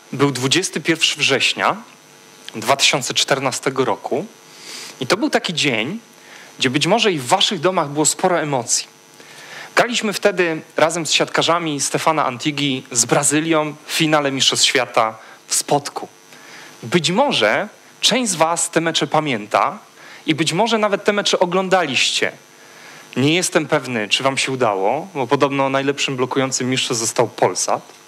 Był 21 września 2014 roku i to był taki dzień, gdzie być może i w waszych domach było sporo emocji. Graliśmy wtedy razem z siatkarzami Stefana Antigi z Brazylią w finale Mistrzostw Świata w Spodku. Być może część z was te mecze pamięta i być może nawet te mecze oglądaliście. Nie jestem pewny, czy wam się udało, bo podobno najlepszym blokującym mistrzem został Polsat.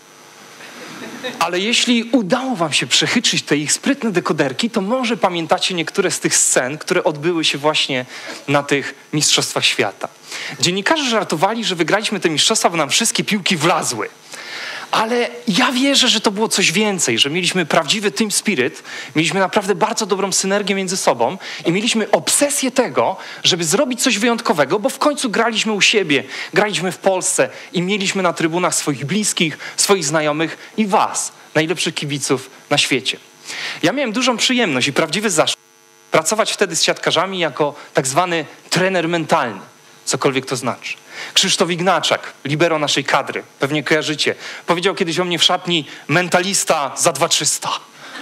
Ale jeśli udało wam się przechytrzyć te ich sprytne dekoderki, to może pamiętacie niektóre z tych scen, które odbyły się właśnie na tych Mistrzostwach Świata. Dziennikarze żartowali, że wygraliśmy te mistrzostwa, bo nam wszystkie piłki wlazły. Ale ja wierzę, że to było coś więcej, że mieliśmy prawdziwy team spirit, mieliśmy naprawdę bardzo dobrą synergię między sobą i mieliśmy obsesję tego, żeby zrobić coś wyjątkowego, bo w końcu graliśmy u siebie, graliśmy w Polsce i mieliśmy na trybunach swoich bliskich, swoich znajomych i was, najlepszych kibiców na świecie. Ja miałem dużą przyjemność i prawdziwy zaszczyt pracować wtedy z siatkarzami jako tak zwany trener mentalny, cokolwiek to znaczy. Krzysztof Ignaczak, libero naszej kadry, pewnie kojarzycie, powiedział kiedyś o mnie w szatni: mentalista za 2300.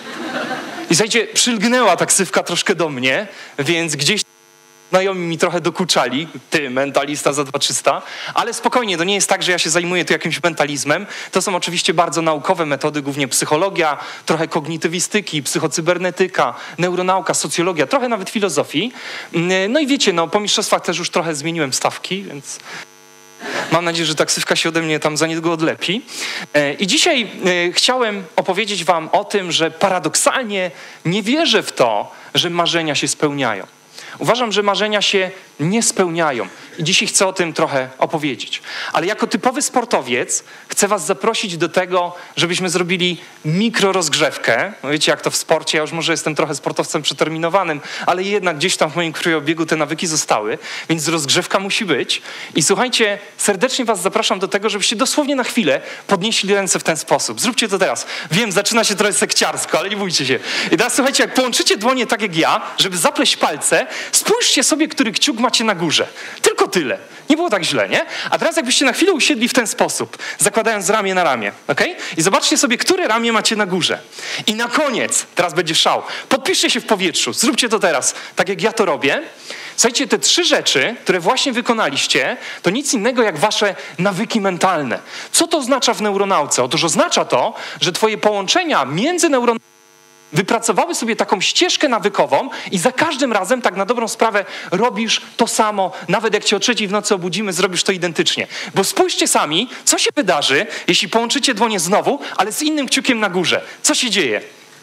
I słuchajcie, przylgnęła ta ksywka troszkę do mnie, więc gdzieś znajomi mi trochę dokuczali: ty, mentalista za 2300, ale spokojnie, to nie jest tak, że ja się zajmuję tu jakimś mentalizmem. To są oczywiście bardzo naukowe metody, głównie psychologia, trochę kognitywistyki, psychocybernetyka, neuronauka, socjologia, trochę nawet filozofii. No i wiecie, po mistrzostwach też już trochę zmieniłem stawki, więc mam nadzieję, że ta ksywka się ode mnie tam za niedługo odlepi. I dzisiaj chciałem opowiedzieć wam o tym, że paradoksalnie nie wierzę w to, że marzenia się spełniają. Uważam, że marzenia się nie spełniają i dzisiaj chcę o tym trochę opowiedzieć. Ale jako typowy sportowiec chcę was zaprosić do tego, żebyśmy zrobili mikrorozgrzewkę. No wiecie, jak to w sporcie, ja już może jestem trochę sportowcem przeterminowanym, ale jednak gdzieś tam w moim krwiobiegu te nawyki zostały, więc rozgrzewka musi być. I słuchajcie, serdecznie was zapraszam do tego, żebyście dosłownie na chwilę podnieśli ręce w ten sposób. Zróbcie to teraz. Wiem, zaczyna się trochę sekciarsko, ale nie bójcie się. I teraz słuchajcie, jak połączycie dłonie tak jak ja, żeby zapleść palce, spójrzcie sobie, który kciuk macie na górze. Tylko tyle. Nie było tak źle, nie? A teraz jakbyście na chwilę usiedli w ten sposób, zakładając ramię na ramię, okej? I zobaczcie sobie, które ramię macie na górze. I na koniec, teraz będzie szał, podpiszcie się w powietrzu. Zróbcie to teraz, tak jak ja to robię. Słuchajcie, te 3 rzeczy, które właśnie wykonaliście, to nic innego jak wasze nawyki mentalne. Co to oznacza w neuronauce? Otóż oznacza to, że twoje połączenia między neuronami wypracowały sobie taką ścieżkę nawykową i za każdym razem, tak na dobrą sprawę, robisz to samo. Nawet jak cię o 3:00 w nocy obudzimy, zrobisz to identycznie. Bo spójrzcie sami, co się wydarzy, jeśli połączycie dłonie znowu, ale z innym kciukiem na górze. Co się dzieje?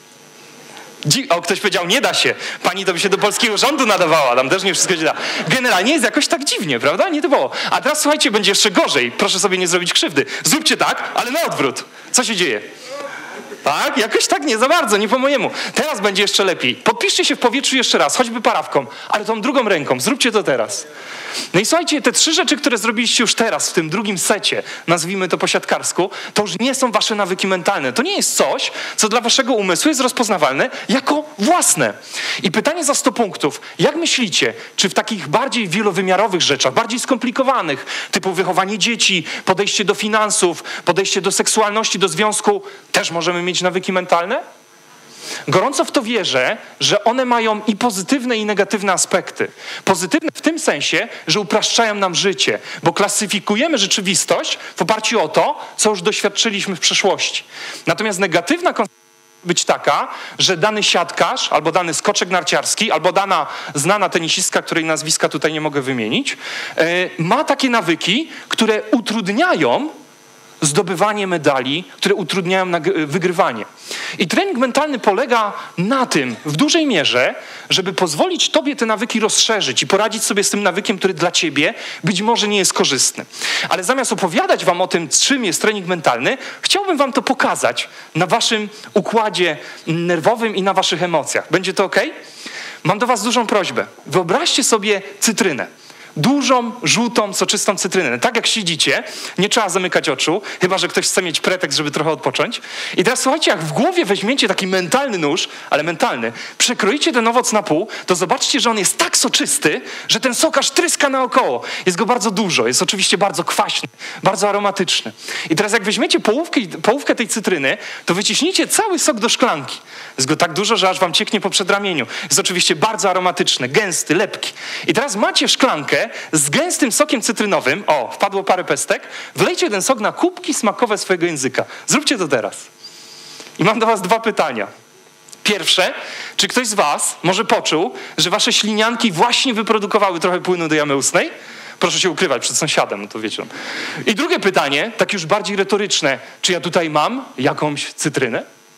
O, ktoś powiedział, nie da się. Pani to by się do polskiego rządu nadawała, tam też nie wszystko się da. Generalnie jest jakoś tak dziwnie, prawda? Nie typowo. A teraz słuchajcie, będzie jeszcze gorzej. Proszę sobie nie zrobić krzywdy. Zróbcie tak, ale na odwrót. Co się dzieje? Tak? Jakoś tak nie za bardzo, nie po mojemu. Teraz będzie jeszcze lepiej. Podpiszcie się w powietrzu jeszcze raz, choćby parawką, ale tą drugą ręką. Zróbcie to teraz. No i słuchajcie, te 3 rzeczy, które zrobiliście już teraz, w tym drugim secie, nazwijmy to po siatkarsku, to już nie są wasze nawyki mentalne. To nie jest coś, co dla waszego umysłu jest rozpoznawalne jako własne. I pytanie za 100 punktów. Jak myślicie, czy w takich bardziej wielowymiarowych rzeczach, bardziej skomplikowanych, typu wychowanie dzieci, podejście do finansów, podejście do seksualności, do związku, też możemy mieć nawyki mentalne? Gorąco w to wierzę, że one mają i pozytywne, i negatywne aspekty. Pozytywne w tym sensie, że upraszczają nam życie, bo klasyfikujemy rzeczywistość w oparciu o to, co już doświadczyliśmy w przeszłości. Natomiast negatywna konsekwencja być taka, że dany siatkarz, albo dany skoczek narciarski, albo dana znana tenisistka, której nazwiska tutaj nie mogę wymienić, ma takie nawyki, które utrudniają zdobywanie medali, które utrudniają wygrywanie. I trening mentalny polega na tym w dużej mierze, żeby pozwolić tobie te nawyki rozszerzyć i poradzić sobie z tym nawykiem, który dla ciebie być może nie jest korzystny. Ale zamiast opowiadać wam o tym, czym jest trening mentalny, chciałbym wam to pokazać na waszym układzie nerwowym i na waszych emocjach. Będzie to okej? Mam do was dużą prośbę. Wyobraźcie sobie cytrynę. dużą, żółtą, soczystą cytrynę. Tak jak siedzicie, nie trzeba zamykać oczu, chyba że ktoś chce mieć pretekst, żeby trochę odpocząć. I teraz słuchajcie, jak w głowie weźmiecie taki mentalny nóż, ale mentalny, przekroicie ten owoc na pół, to zobaczcie, że on jest tak soczysty, że ten sok aż tryska naokoło. Jest go bardzo dużo, jest oczywiście bardzo kwaśny, bardzo aromatyczny. I teraz jak weźmiecie połówkę tej cytryny, to wyciśnijcie cały sok do szklanki. Jest go tak dużo, że aż wam cieknie po przedramieniu. Jest oczywiście bardzo aromatyczny, gęsty, lepki. I teraz macie szklankę z gęstym sokiem cytrynowym. O, wpadło parę pestek. Wlejcie ten sok na kubki smakowe swojego języka. Zróbcie to teraz. I mam do was 2 pytania. Pierwsze, czy ktoś z was może poczuł, że wasze ślinianki właśnie wyprodukowały trochę płynu do jamy ustnej? Proszę się ukrywać przed sąsiadem, no to wiecie. I drugie pytanie, takie już bardziej retoryczne. Czy ja tutaj mam jakąś cytrynę?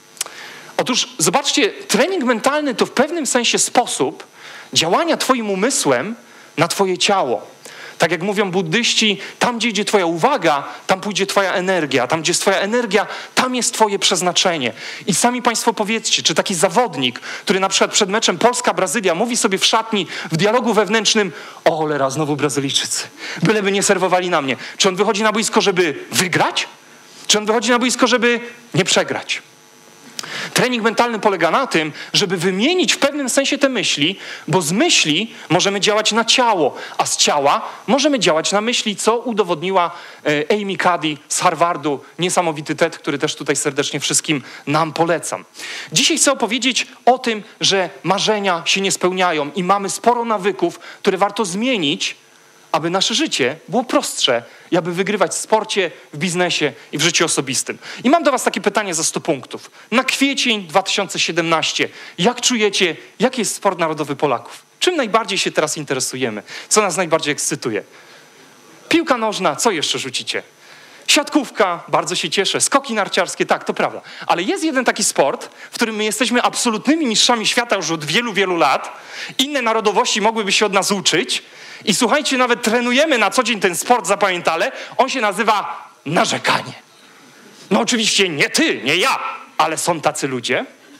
Otóż zobaczcie, trening mentalny to w pewnym sensie sposób działania twoim umysłem na twoje ciało. Tak jak mówią buddyści, tam gdzie idzie twoja uwaga, tam pójdzie twoja energia. Tam gdzie jest twoja energia, tam jest twoje przeznaczenie. I sami państwo powiedzcie, czy taki zawodnik, który na przykład przed meczem Polska-Brazylia mówi sobie w szatni, w dialogu wewnętrznym: o cholera, znowu Brazylijczycy, byleby nie serwowali na mnie. Czy on wychodzi na boisko, żeby wygrać? Czy on wychodzi na boisko, żeby nie przegrać? Trening mentalny polega na tym, żeby wymienić w pewnym sensie te myśli, bo z myśli możemy działać na ciało, a z ciała możemy działać na myśli, co udowodniła Amy Cuddy z Harvardu. Niesamowity TED, który też tutaj serdecznie wszystkim nam polecam. Dzisiaj chcę opowiedzieć o tym, że marzenia się nie spełniają i mamy sporo nawyków, które warto zmienić, aby nasze życie było prostsze i aby wygrywać w sporcie, w biznesie i w życiu osobistym. I mam do was takie pytanie za 100 punktów. Na kwiecień 2017, jak czujecie, jaki jest sport narodowy Polaków? Czym najbardziej się teraz interesujemy? Co nas najbardziej ekscytuje? Piłka nożna, co jeszcze rzucicie? Siatkówka, bardzo się cieszę. Skoki narciarskie, tak, to prawda. Ale jest jeden taki sport, w którym my jesteśmy absolutnymi mistrzami świata już od wielu, wielu lat. Inne narodowości mogłyby się od nas uczyć. I słuchajcie, nawet trenujemy na co dzień ten sport zapamiętale. On się nazywa narzekanie. No oczywiście nie ty, nie ja, ale są tacy ludzie.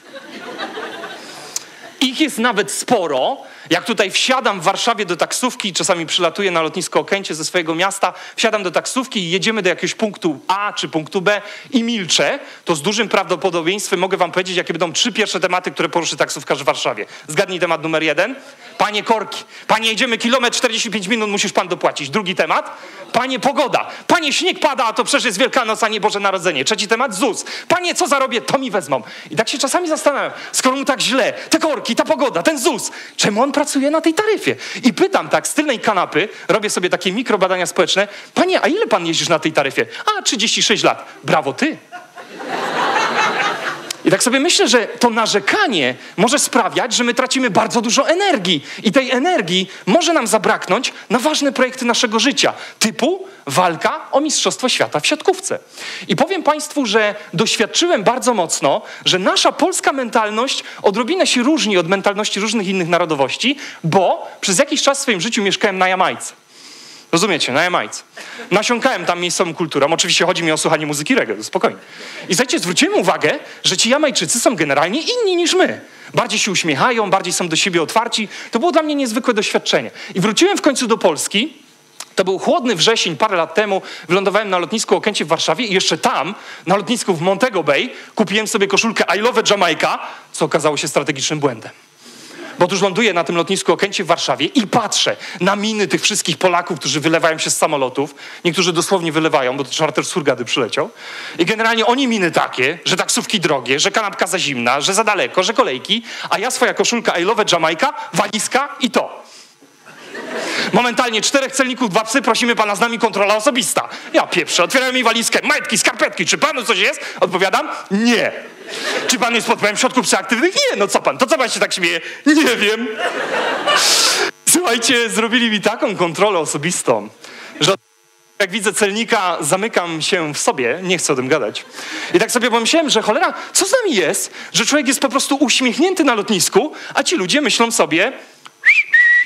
Ich jest nawet sporo. Jak tutaj wsiadam w Warszawie do taksówki, czasami przylatuję na lotnisko Okęcie ze swojego miasta, wsiadam do taksówki i jedziemy do jakiegoś punktu A czy punktu B i milczę, to z dużym prawdopodobieństwem mogę wam powiedzieć, jakie będą 3 pierwsze tematy, które poruszy taksówkarz w Warszawie. Zgadnij temat numer 1. Panie korki. Panie, jedziemy kilometr, 45 minut, musisz pan dopłacić. Drugi temat. Panie, pogoda. Panie, śnieg pada, a to przecież jest Wielkanoc, a nie Boże Narodzenie. Trzeci temat, ZUS. Panie, co zarobię, to mi wezmą. I tak się czasami zastanawiam, skoro mu tak źle, te korki, ta pogoda, ten ZUS, czemu on pracuje na tej taryfie? I pytam tak z tylnej kanapy, robię sobie takie mikrobadania społeczne: panie, a ile pan jeździsz na tej taryfie? A, 36 lat. Brawo ty. I tak sobie myślę, że to narzekanie może sprawiać, że my tracimy bardzo dużo energii. I tej energii może nam zabraknąć na ważne projekty naszego życia, typu walka o Mistrzostwo Świata w siatkówce. I powiem państwu, że doświadczyłem bardzo mocno, że nasza polska mentalność odrobinę się różni od mentalności różnych innych narodowości, bo przez jakiś czas w swoim życiu mieszkałem na Jamajce. Rozumiecie, na Jamajce. Nasiąkałem tam miejscową kulturą. Oczywiście chodzi mi o słuchanie muzyki reggae, spokojnie. I słuchajcie, zwróciłem uwagę, że ci Jamajczycy są generalnie inni niż my. Bardziej się uśmiechają, bardziej są do siebie otwarci. To było dla mnie niezwykłe doświadczenie. I wróciłem w końcu do Polski. To był chłodny wrzesień, parę lat temu. Wylądowałem na lotnisku Okęcie w Warszawie i jeszcze tam, na lotnisku w Montego Bay, kupiłem sobie koszulkę I Love Jamaica, co okazało się strategicznym błędem. Bo otóż ląduję na tym lotnisku Okęcie w Warszawie i patrzę na miny tych wszystkich Polaków, którzy wylewają się z samolotów. Niektórzy dosłownie wylewają, bo to czarter z Hurgady przyleciał. I generalnie oni miny takie, że taksówki drogie, że kanapka za zimna, że za daleko, że kolejki, a ja swoja koszulka I Love Jamaica, walizka i to. Momentalnie 4 celników, 2 psy, prosimy pana z nami, kontrola osobista. Ja pieprzę, otwieram mi walizkę, majtki, skarpetki, czy panu coś jest? Odpowiadam, nie. Czy pan jest pod wpływem środków psychoaktywnych? Nie, no co pan, to co pan się tak śmieje? Nie wiem. Słuchajcie, zrobili mi taką kontrolę osobistą, że jak widzę celnika, zamykam się w sobie, nie chcę o tym gadać. I tak sobie pomyślałem, że cholera, co z nami jest, że człowiek jest po prostu uśmiechnięty na lotnisku, a ci ludzie myślą sobie: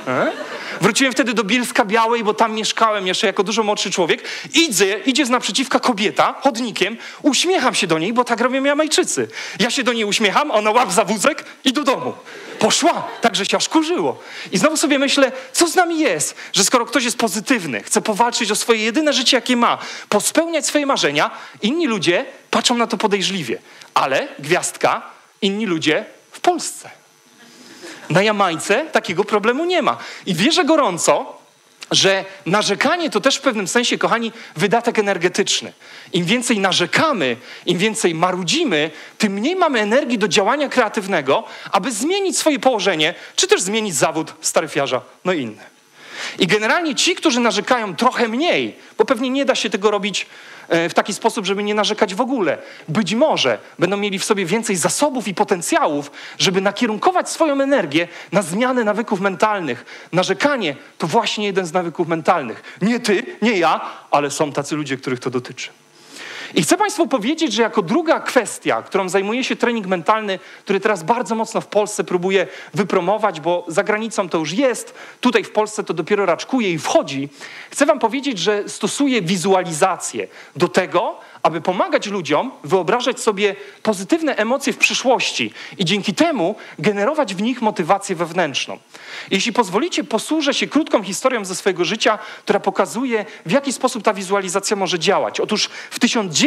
Wróciłem wtedy do Bielska-Białej, bo tam mieszkałem jeszcze jako dużo młodszy człowiek. Idzie z naprzeciwka kobieta chodnikiem, uśmiecham się do niej, bo tak robią Jamajczycy. Ja się do niej uśmiecham, ona łap za wózek i do domu. Poszła, tak że się aż kurzyło. I znowu sobie myślę, co z nami jest, że skoro ktoś jest pozytywny, chce powalczyć o swoje jedyne życie, jakie ma, pospełniać swoje marzenia, inni ludzie patrzą na to podejrzliwie. Ale, gwiazdka, inni ludzie w Polsce. Na Jamajce takiego problemu nie ma. I wierzę gorąco, że narzekanie to też w pewnym sensie, kochani, wydatek energetyczny. Im więcej narzekamy, im więcej marudzimy, tym mniej mamy energii do działania kreatywnego, aby zmienić swoje położenie, czy też zmienić zawód staryfiarza, no i inne. I generalnie ci, którzy narzekają trochę mniej, bo pewnie nie da się tego robić w taki sposób, żeby nie narzekać w ogóle. Być może będą mieli w sobie więcej zasobów i potencjałów, żeby nakierunkować swoją energię na zmianę nawyków mentalnych. Narzekanie to właśnie jeden z nawyków mentalnych. Nie ty, nie ja, ale są tacy ludzie, których to dotyczy. I chcę Państwu powiedzieć, że jako druga kwestia, którą zajmuje się trening mentalny, który teraz bardzo mocno w Polsce próbuje wypromować, bo za granicą to już jest, tutaj w Polsce to dopiero raczkuje i wchodzi, chcę Wam powiedzieć, że stosuje wizualizację do tego, aby pomagać ludziom wyobrażać sobie pozytywne emocje w przyszłości i dzięki temu generować w nich motywację wewnętrzną. Jeśli pozwolicie, posłużę się krótką historią ze swojego życia, która pokazuje, w jaki sposób ta wizualizacja może działać. Otóż w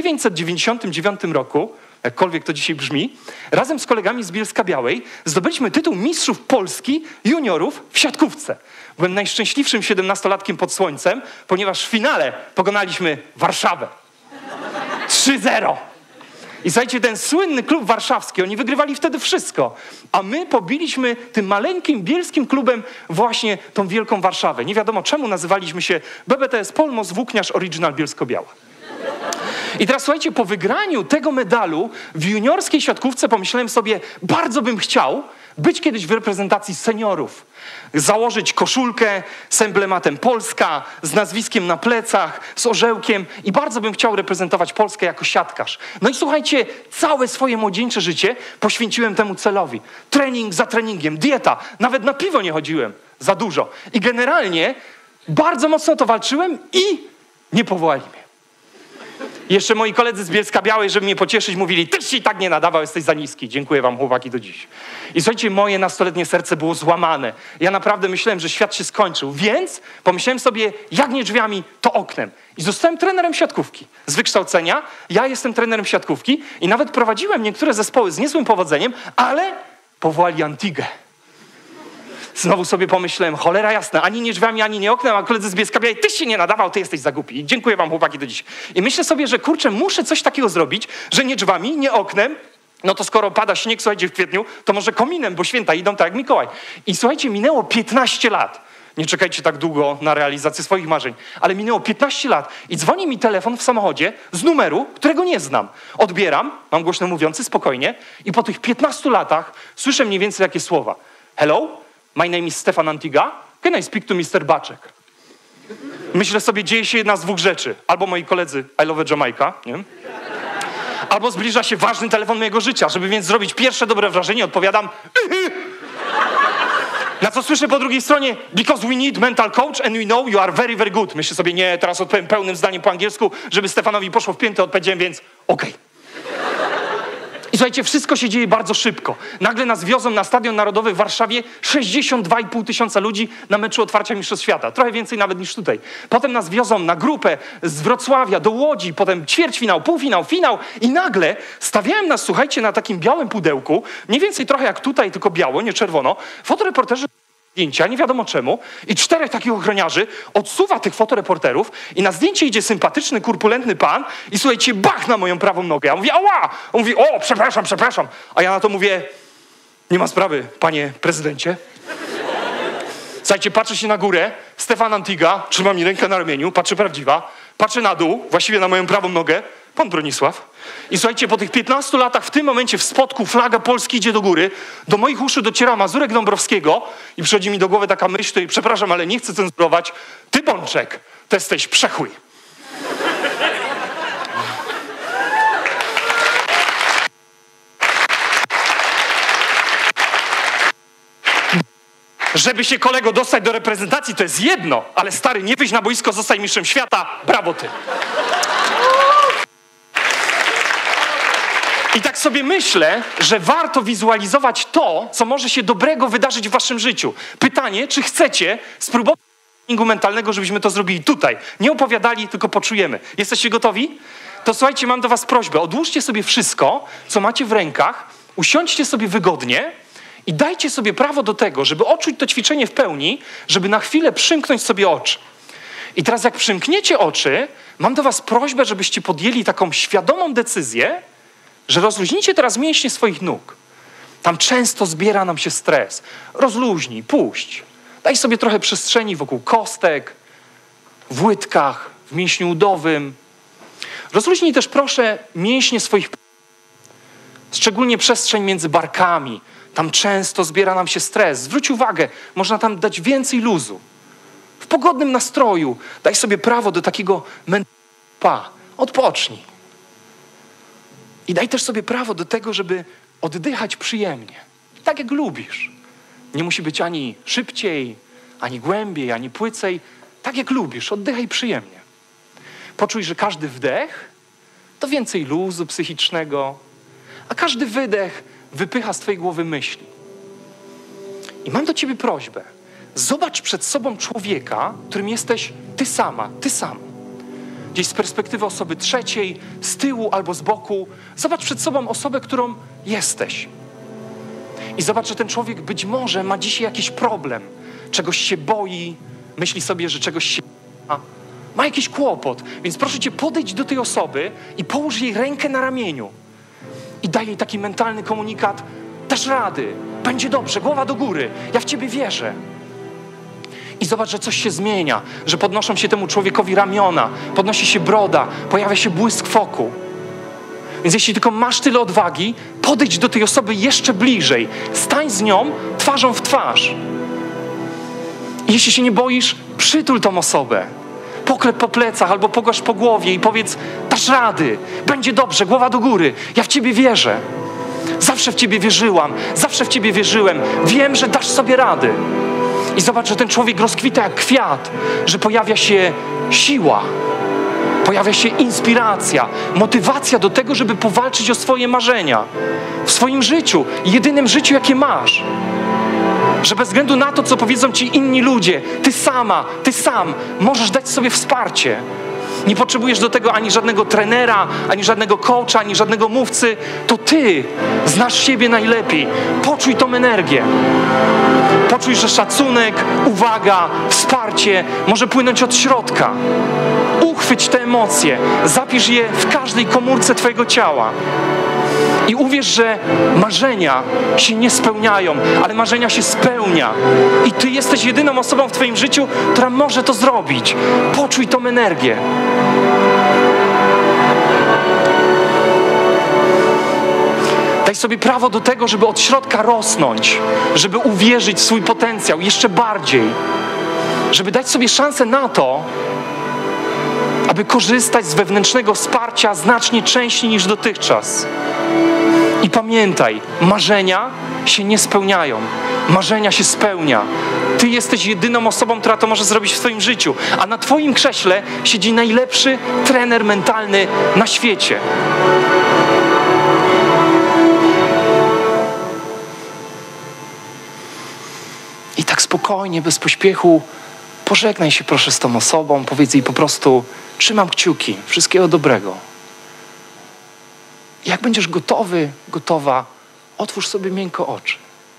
1999 roku, jakkolwiek to dzisiaj brzmi, razem z kolegami z Bielska-Białej zdobyliśmy tytuł Mistrzów Polski juniorów w siatkówce. Byłem najszczęśliwszym 17-latkiem pod słońcem, ponieważ w finale pokonaliśmy Warszawę. 3-0. I słuchajcie, ten słynny klub warszawski, oni wygrywali wtedy wszystko. A my pobiliśmy tym maleńkim bielskim klubem właśnie tą wielką Warszawę. Nie wiadomo czemu nazywaliśmy się BBTS Polmos Włókniarz Original Bielsko-Biała. I teraz słuchajcie, po wygraniu tego medalu w juniorskiej siatkówce pomyślałem sobie, bardzo bym chciał być kiedyś w reprezentacji seniorów. Założyć koszulkę z emblematem Polska, z nazwiskiem na plecach, z orzełkiem i bardzo bym chciał reprezentować Polskę jako siatkarz. No i słuchajcie, całe swoje młodzieńcze życie poświęciłem temu celowi. Trening za treningiem, dieta, nawet na piwo nie chodziłem, za dużo. I generalnie bardzo mocno to walczyłem i nie powołali mnie. Jeszcze moi koledzy z Bielska-Białej, żeby mnie pocieszyć, mówili, tyś się i tak nie nadawał, jesteś za niski. Dziękuję wam, chłopaki, do dziś. I słuchajcie, moje nastoletnie serce było złamane. Ja naprawdę myślałem, że świat się skończył. Więc pomyślałem sobie, jak nie drzwiami, to oknem. I zostałem trenerem siatkówki. Z wykształcenia ja jestem trenerem siatkówki i nawet prowadziłem niektóre zespoły z niezłym powodzeniem, ale powołali Antigę. Znowu sobie pomyślałem, cholera jasna, ani nie drzwiami, ani nie oknem, a koledzy z Bielska-Białej, tyś się nie nadawał, ty jesteś za głupi. Dziękuję wam, chłopaki, do dziś. I myślę sobie, że kurczę, muszę coś takiego zrobić, że nie drzwiami, nie oknem, no to skoro pada śnieg, słuchajcie, w kwietniu, to może kominem, bo święta idą tak jak Mikołaj. I słuchajcie, minęło 15 lat. Nie czekajcie tak długo na realizację swoich marzeń, ale minęło 15 lat i dzwoni mi telefon w samochodzie z numeru, którego nie znam. Odbieram, mam głośno mówiący, spokojnie i po tych 15 latach słyszę mniej więcej takie słowa. Hello? My name is Stefan Antiga. Can I speak to Mr. Baczek? Myślę sobie, dzieje się jedna z dwóch rzeczy. Albo moi koledzy I love Jamaica, nie? Albo zbliża się ważny telefon mojego życia. Żeby więc zrobić pierwsze dobre wrażenie, odpowiadam na co słyszę po drugiej stronie because we need mental coach and we know you are very, very good. Myślę sobie, nie, teraz odpowiem pełnym zdaniem po angielsku, żeby Stefanowi poszło w piętę, odpowiedziałem więc okej. I słuchajcie, wszystko się dzieje bardzo szybko. Nagle nas wiozą na Stadion Narodowy w Warszawie 62,5 tysiąca ludzi na meczu otwarcia Mistrzostw Świata. Trochę więcej nawet niż tutaj. Potem nas wiozą na grupę z Wrocławia do Łodzi, potem ćwierćfinał, półfinał, finał i nagle stawiałem nas, słuchajcie, na takim białym pudełku, mniej więcej trochę jak tutaj, tylko biało, nie czerwono. Fotoreporterzy zdjęcia, nie wiadomo czemu, i 4 takich ochroniarzy odsuwa tych fotoreporterów i na zdjęcie idzie sympatyczny, kurpulentny pan i słuchajcie, bach na moją prawą nogę. Ja mówię, ała! On mówi, o, przepraszam. A ja na to mówię, nie ma sprawy, panie prezydencie. Słuchajcie, patrzę się na górę, Stefan Antiga, trzyma mi rękę na ramieniu, patrzy prawdziwa, patrzę na dół, właściwie na moją prawą nogę, pan Bronisław. I słuchajcie, po tych 15 latach w tym momencie w spotku flaga Polski idzie do góry, do moich uszu dociera Mazurek Dąbrowskiego i przychodzi mi do głowy taka myśl, to przepraszam, ale nie chcę cenzurować, ty, Bączek, to jesteś przechój. Żeby się, kolego, dostać do reprezentacji, to jest jedno, ale stary, nie wyjść na boisko, zostać mistrzem świata, brawo ty. I tak sobie myślę, że warto wizualizować to, co może się dobrego wydarzyć w waszym życiu. Pytanie, czy chcecie spróbować treningu mentalnego, żebyśmy to zrobili tutaj. Nie opowiadali, tylko poczujemy. Jesteście gotowi? To słuchajcie, mam do was prośbę. Odłóżcie sobie wszystko, co macie w rękach, usiądźcie sobie wygodnie i dajcie sobie prawo do tego, żeby odczuć to ćwiczenie w pełni, żeby na chwilę przymknąć sobie oczy. I teraz jak przymkniecie oczy, mam do was prośbę, żebyście podjęli taką świadomą decyzję, że rozluźnijcie teraz mięśnie swoich nóg. Tam często zbiera nam się stres. Rozluźnij, puść. Daj sobie trochę przestrzeni wokół kostek, w łydkach, w mięśniu udowym. Rozluźnij też proszę mięśnie swoich, szczególnie przestrzeń między barkami. Tam często zbiera nam się stres. Zwróć uwagę, można tam dać więcej luzu. W pogodnym nastroju daj sobie prawo do takiego odpocznij. I daj też sobie prawo do tego, żeby oddychać przyjemnie. Tak jak lubisz. Nie musi być ani szybciej, ani głębiej, ani płycej. Tak jak lubisz, oddychaj przyjemnie. Poczuj, że każdy wdech to więcej luzu psychicznego, a każdy wydech wypycha z twojej głowy myśli. I mam do ciebie prośbę. Zobacz przed sobą człowieka, którym jesteś ty sama, ty sam. Gdzieś z perspektywy osoby trzeciej, z tyłu albo z boku. Zobacz przed sobą osobę, którą jesteś. I zobacz, że ten człowiek być może ma dzisiaj jakiś problem. Czegoś się boi, myśli sobie, że czegoś się ma jakiś kłopot. Więc proszę cię, podejdź do tej osoby i połóż jej rękę na ramieniu. I daj jej taki mentalny komunikat. Dasz rady, będzie dobrze, głowa do góry. Ja w ciebie wierzę. I zobacz, że coś się zmienia, że podnoszą się temu człowiekowi ramiona, podnosi się broda, pojawia się błysk w oku. Więc jeśli tylko masz tyle odwagi, podejdź do tej osoby jeszcze bliżej. Stań z nią twarzą w twarz. I jeśli się nie boisz, przytul tą osobę. Poklep po plecach albo pogłasz po głowie i powiedz, dasz rady, będzie dobrze, głowa do góry, ja w ciebie wierzę. Zawsze w ciebie wierzyłam, zawsze w ciebie wierzyłem. Wiem, że dasz sobie rady. I zobacz, że ten człowiek rozkwita jak kwiat, że pojawia się siła, pojawia się inspiracja, motywacja do tego, żeby powalczyć o swoje marzenia w swoim życiu, jedynym życiu, jakie masz. Że bez względu na to, co powiedzą ci inni ludzie, ty sama, ty sam możesz dać sobie wsparcie. Nie potrzebujesz do tego ani żadnego trenera, ani żadnego coacha, ani żadnego mówcy. To ty znasz siebie najlepiej. Poczuj tą energię. Poczuj, że szacunek, uwaga, wsparcie może płynąć od środka. Uchwyć te emocje. Zapisz je w każdej komórce twojego ciała. I uwierz, że marzenia się nie spełniają, ale marzenia się spełnia. I ty jesteś jedyną osobą w twoim życiu, która może to zrobić. Poczuj tą energię. Daj sobie prawo do tego, żeby od środka rosnąć, żeby uwierzyć w swój potencjał jeszcze bardziej, żeby dać sobie szansę na to, aby korzystać z wewnętrznego wsparcia znacznie częściej niż dotychczas. I pamiętaj, marzenia się nie spełniają. Marzenia się spełnia. Ty jesteś jedyną osobą, która to może zrobić w swoim życiu. A na twoim krześle siedzi najlepszy trener mentalny na świecie. I tak spokojnie, bez pośpiechu pożegnaj się proszę z tą osobą. Powiedz jej po prostu, trzymam kciuki, wszystkiego dobrego. Jak będziesz gotowy, gotowa, otwórz sobie miękko oczy.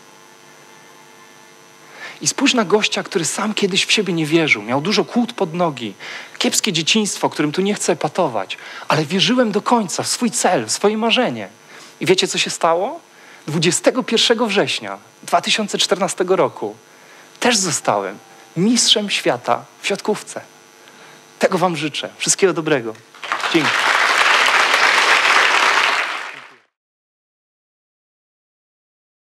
I spójrz na gościa, który sam kiedyś w siebie nie wierzył. Miał dużo kłód pod nogi, kiepskie dzieciństwo, którym tu nie chcę epatować. Ale wierzyłem do końca w swój cel, w swoje marzenie. I wiecie, co się stało? 21 września 2014 roku też zostałem mistrzem świata w siatkówce. Tego wam życzę. Wszystkiego dobrego. Dzięki.